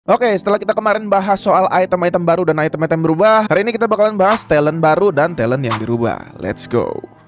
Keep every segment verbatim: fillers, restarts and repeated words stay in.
Oke, setelah kita kemarin bahas soal item-item baru dan item-item berubah, hari ini kita bakalan bahas talent baru dan talent yang dirubah. Let's go.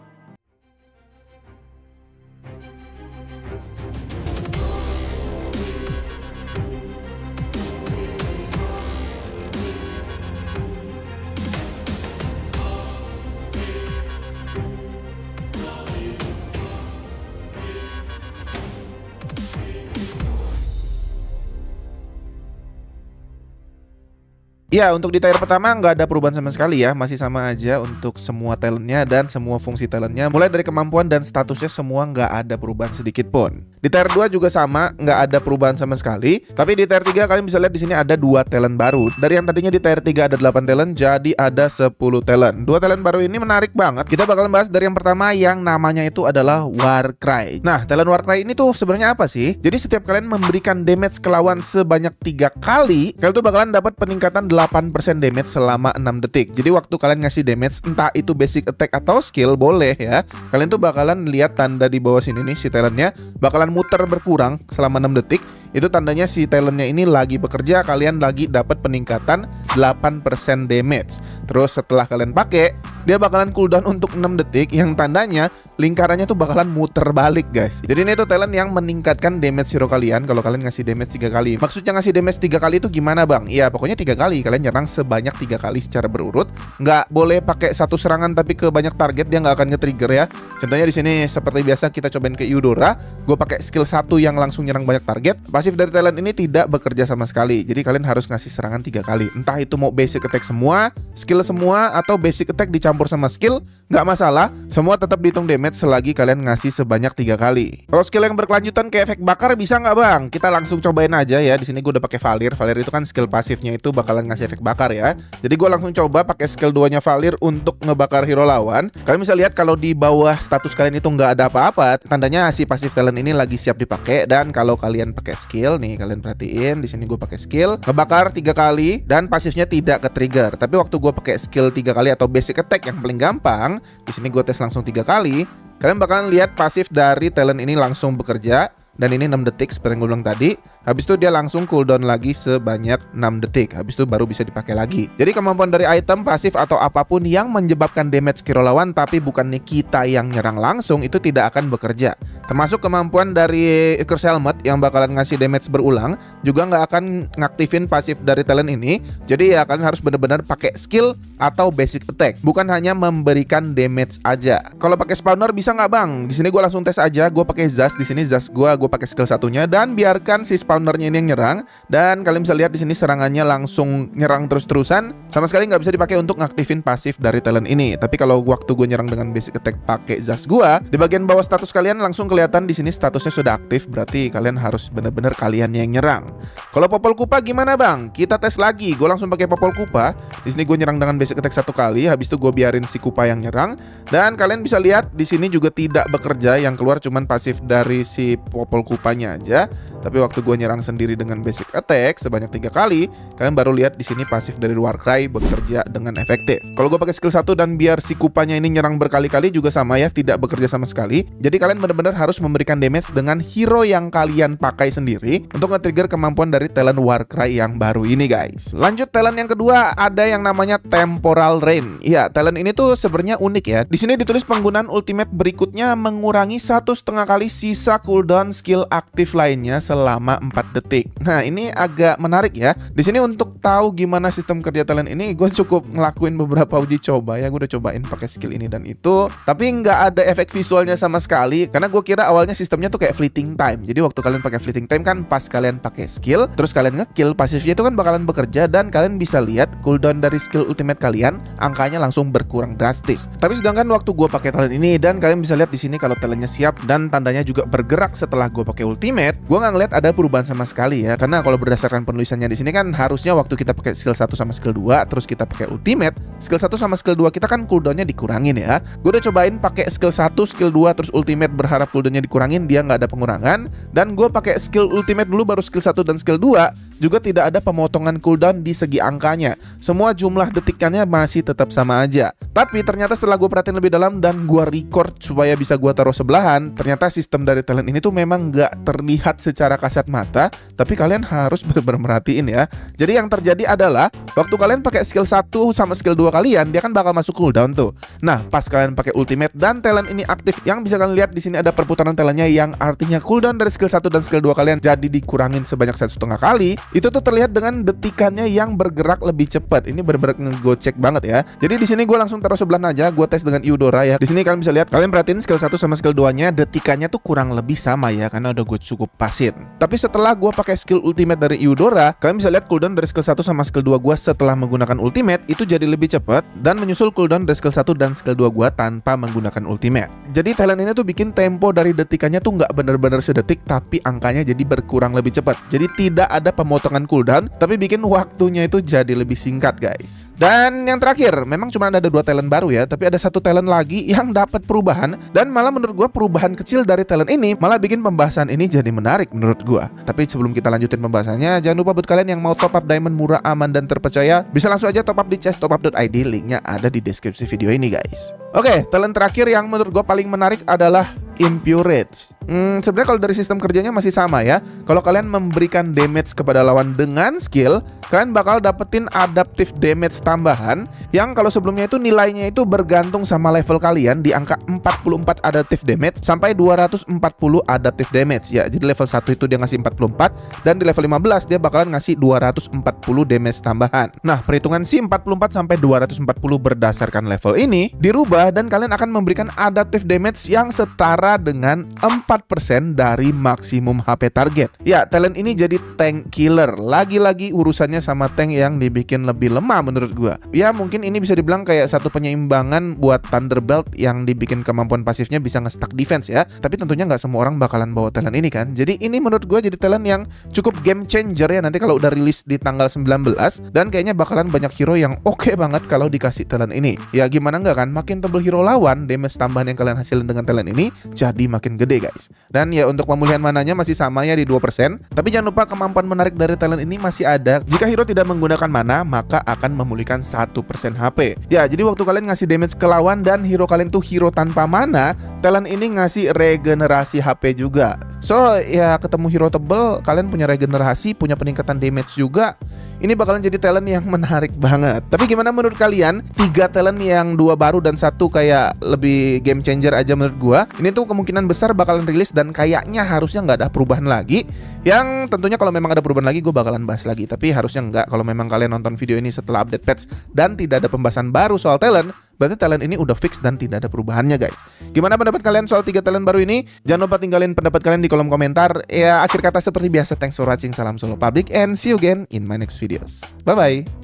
Ya, untuk di tier pertama nggak ada perubahan sama sekali ya. Masih sama aja untuk semua talentnya dan semua fungsi talentnya. Mulai dari kemampuan dan statusnya semua nggak ada perubahan sedikit pun. Di tier dua juga sama, nggak ada perubahan sama sekali. Tapi di tier tiga kalian bisa lihat di sini ada dua talent baru. Dari yang tadinya di tier tiga ada delapan talent, jadi ada sepuluh talent. Dua talent baru ini menarik banget. Kita bakalan bahas dari yang pertama yang namanya itu adalah Warcry. Nah, talent Warcry ini tuh sebenarnya apa sih? Jadi setiap kalian memberikan damage ke lawan sebanyak tiga kali, kalian tuh bakalan dapat peningkatan delapan persen damage selama enam detik. Jadi waktu kalian ngasih damage, entah itu basic attack atau skill, boleh ya, kalian tuh bakalan lihat tanda di bawah sini nih, si talentnya bakalan muter berkurang selama enam detik. Itu tandanya si talentnya ini lagi bekerja, kalian lagi dapat peningkatan delapan persen damage. Terus setelah kalian pakai, dia bakalan cooldown untuk enam detik, yang tandanya lingkarannya tuh bakalan muter balik, guys. Jadi ini tuh talent yang meningkatkan damage hero kalian kalau kalian ngasih damage tiga kali. Maksudnya ngasih damage tiga kali itu gimana, Bang? Iya, pokoknya tiga kali. Kalian nyerang sebanyak tiga kali secara berurut. Nggak boleh pakai satu serangan tapi ke banyak target, dia nggak akan nge-trigger ya. Contohnya di sini seperti biasa kita cobain ke Eudora. Gue pakai skill satu yang langsung nyerang banyak target. Pasif dari talent ini tidak bekerja sama sekali. Jadi kalian harus ngasih serangan tiga kali. Entah itu mau basic attack semua, skill semua, atau basic attack dicampur sama skill, nggak masalah. Semua tetap dihitung damage selagi kalian ngasih sebanyak tiga kali. Kalau skill yang berkelanjutan kayak efek bakar bisa nggak, Bang? Kita langsung cobain aja ya. Di sini gue udah pakai Valir. Valir itu kan skill pasifnya itu bakalan ngasih efek bakar ya. Jadi gue langsung coba pakai skill dua nya Valir untuk ngebakar hero lawan. Kalian bisa lihat kalau di bawah status kalian itu nggak ada apa-apa, tandanya si pasif talent ini lagi siap dipakai. Dan kalau kalian pakai skill nih, kalian perhatiin di sini gue pakai skill ngebakar tiga kali dan pasifnya tidak ke trigger. Tapi waktu gue pakai skill tiga kali atau basic attack yang paling gampang, di sini gue tes langsung tiga kali, kalian bakalan lihat pasif dari talent ini langsung bekerja. Dan ini enam detik seperti yang gue bilang tadi. Habis itu dia langsung cooldown lagi sebanyak enam detik. Habis itu baru bisa dipakai lagi. Jadi kemampuan dari item, pasif, atau apapun yang menyebabkan damage hero lawan tapi bukannya kita yang nyerang langsung, itu tidak akan bekerja. Termasuk kemampuan dari Curse Helmet yang bakalan ngasih damage berulang juga nggak akan ngaktifin pasif dari talent ini. Jadi ya kalian harus benar-benar pakai skill atau basic attack, bukan hanya memberikan damage aja. Kalau pakai spawner bisa nggak, Bang? Di sini gue langsung tes aja. Gue pakai Zas. Di sini Zas gue gue pakai skill satunya dan biarkan si spawnernya ini yang nyerang. Dan kalian bisa lihat di sini serangannya langsung nyerang terus-terusan. Sama sekali nggak bisa dipakai untuk ngaktifin pasif dari talent ini. Tapi kalau waktu gue nyerang dengan basic attack pakai Zas gue, di bagian bawah status kalian langsung kelihatan di sini statusnya sudah aktif. Berarti kalian harus benar-benar kalian yang nyerang. Kalau Popol Kupa gimana, Bang? Kita tes lagi. Gue langsung pakai Popol Kupa. Di sini gue nyerang dengan basic attack satu kali. Habis itu gue biarin si Kupa yang nyerang. Dan kalian bisa lihat di sini juga tidak bekerja. Yang keluar cuman pasif dari si Popol Kupanya aja. Tapi waktu gue nyerang sendiri dengan basic attack sebanyak tiga kali, kalian baru lihat di sini pasif dari Warcry bekerja dengan efektif. Kalau gue pakai skill satu dan biar si Kupanya ini nyerang berkali-kali juga sama ya, tidak bekerja sama sekali. Jadi kalian benar-benar harus memberikan damage dengan hero yang kalian pakai sendiri untuk nge-trigger kemampuan dari talent Warcry yang baru ini, guys. Lanjut talent yang kedua, ada yang namanya Temporal Rain. Iya, talent ini tuh sebenarnya unik ya. Di sini ditulis penggunaan ultimate berikutnya mengurangi satu setengah kali sisa cooldown skill aktif lainnya selama empat detik. Nah, ini agak menarik ya. Di sini untuk tahu gimana sistem kerja talent ini, gue cukup ngelakuin beberapa uji coba ya. Gue udah cobain pakai skill ini dan itu, tapi nggak ada efek visualnya sama sekali. Karena gue kira awalnya sistemnya tuh kayak fleeting time. Jadi waktu kalian pakai fleeting time kan pas kalian pakai skill, terus kalian ngekill, pasifnya itu kan bakalan bekerja dan kalian bisa lihat cooldown dari skill ultimate kalian, angkanya langsung berkurang drastis. Tapi sedangkan waktu gue pakai talent ini dan kalian bisa lihat di sini kalau talentnya siap dan tandanya juga bergerak setelah gue pakai ultimate, gue nggak ngeliat ada perubahan sama sekali ya. Karena kalau berdasarkan penulisannya di sini kan harusnya waktu kita pakai skill satu sama skill dua terus kita pakai ultimate, skill satu sama skill dua kita kan cooldownnya dikurangin ya. Gue udah cobain pakai skill satu, skill dua terus ultimate berharap cooldownnya dikurangin, dia nggak ada pengurangan. Dan gue pakai skill ultimate dulu baru skill satu dan skill dua juga tidak ada pemotongan cooldown di segi angkanya. Semua jumlah detikannya masih tetap sama aja. Tapi ternyata setelah gue perhatiin lebih dalam dan gue record supaya bisa gue taruh sebelahan, ternyata sistem dari talent ini tuh memang nggak terlihat secara kasat mata kita, tapi kalian harus benar-benar merhatiin ya. Jadi yang terjadi adalah waktu kalian pakai skill satu sama skill dua kalian, dia kan bakal masuk cooldown tuh. Nah, pas kalian pakai ultimate dan talent ini aktif, yang bisa kalian lihat di sini ada perputaran talentnya, yang artinya cooldown dari skill satu dan skill dua kalian jadi dikurangin sebanyak satu setengah kali. Itu tuh terlihat dengan detikannya yang bergerak lebih cepat. Ini benar-benar ngegocek banget ya. Jadi di sini gue langsung taruh sebelahan aja, gue tes dengan Eudora ya. Di sini kalian bisa lihat, kalian perhatiin skill satu sama skill dua-nya detikannya tuh kurang lebih sama ya, karena udah gue cukup pasin. Tapi setelah gue pakai skill ultimate dari Eudora, kalian bisa lihat cooldown dari skill satu sama skill dua gue setelah menggunakan ultimate itu jadi lebih cepat dan menyusul cooldown dari skill satu dan skill dua gue tanpa menggunakan ultimate. Jadi talent ini tuh bikin tempo dari detikannya tuh nggak bener-bener sedetik, tapi angkanya jadi berkurang lebih cepat. Jadi tidak ada pemotongan cooldown, tapi bikin waktunya itu jadi lebih singkat guys. Dan yang terakhir, memang cuma ada dua talent baru ya, tapi ada satu talent lagi yang dapat perubahan, dan malah menurut gue perubahan kecil dari talent ini malah bikin pembahasan ini jadi menarik menurut gue. Tapi sebelum kita lanjutin pembahasannya, jangan lupa buat kalian yang mau top up diamond murah, aman, dan terpercaya, bisa langsung aja top up di chest top up dot i d, linknya ada di deskripsi video ini guys. Oke, talent terakhir yang menurut gue paling menarik adalah Impurage. Hmm, sebenarnya kalau dari sistem kerjanya masih sama ya. Kalau kalian memberikan damage kepada lawan dengan skill, kalian bakal dapetin adaptive damage tambahan, yang kalau sebelumnya itu nilainya itu bergantung sama level kalian di angka empat puluh empat adaptive damage sampai dua ratus empat puluh adaptive damage ya. Jadi level satu itu dia ngasih empat puluh empat, dan di level lima belas dia bakalan ngasih dua ratus empat puluh damage tambahan. Nah, perhitungan si empat puluh empat sampai dua ratus empat puluh berdasarkan level ini dirubah, dan kalian akan memberikan adaptive damage yang setara dengan empat persen dari maksimum H P target. Ya, talent ini jadi tank killer. Lagi-lagi urusannya sama tank yang dibikin lebih lemah menurut gua. Ya, mungkin ini bisa dibilang kayak satu penyeimbangan buat Thunderbelt yang dibikin kemampuan pasifnya bisa nge-stack defense ya. Tapi tentunya nggak semua orang bakalan bawa talent ini kan. Jadi ini menurut gua jadi talent yang cukup game changer ya nanti kalau udah rilis di tanggal sembilan belas, dan kayaknya bakalan banyak hero yang oke okay banget kalau dikasih talent ini. Ya gimana nggak kan, makin tebel hero lawan, damage tambahan yang kalian hasilin dengan talent ini jadi makin gede guys. Dan ya untuk pemulihan mananya masih sama ya di dua persen. Tapi jangan lupa kemampuan menarik dari talent ini masih ada. Jika hero tidak menggunakan mana, maka akan memulihkan satu persen H P. Ya, jadi waktu kalian ngasih damage ke lawan dan hero kalian tuh hero tanpa mana, talent ini ngasih regenerasi H P juga. So, ya ketemu hero tebel, kalian punya regenerasi, punya peningkatan damage juga. Ini bakalan jadi talent yang menarik banget. Tapi gimana menurut kalian? Tiga talent yang dua baru dan satu kayak lebih game changer aja menurut gua. Ini tuh kemungkinan besar bakalan rilis dan kayaknya harusnya nggak ada perubahan lagi. Yang tentunya kalau memang ada perubahan lagi, gue bakalan bahas lagi. Tapi harusnya nggak. Kalau memang kalian nonton video ini setelah update patch dan tidak ada pembahasan baru soal talent, berarti talent ini udah fix dan tidak ada perubahannya guys. Gimana pendapat kalian soal tiga talent baru ini? Jangan lupa tinggalin pendapat kalian di kolom komentar. Ya, akhir kata seperti biasa, thanks for watching, salam solo public, and see you again in my next videos. Bye bye.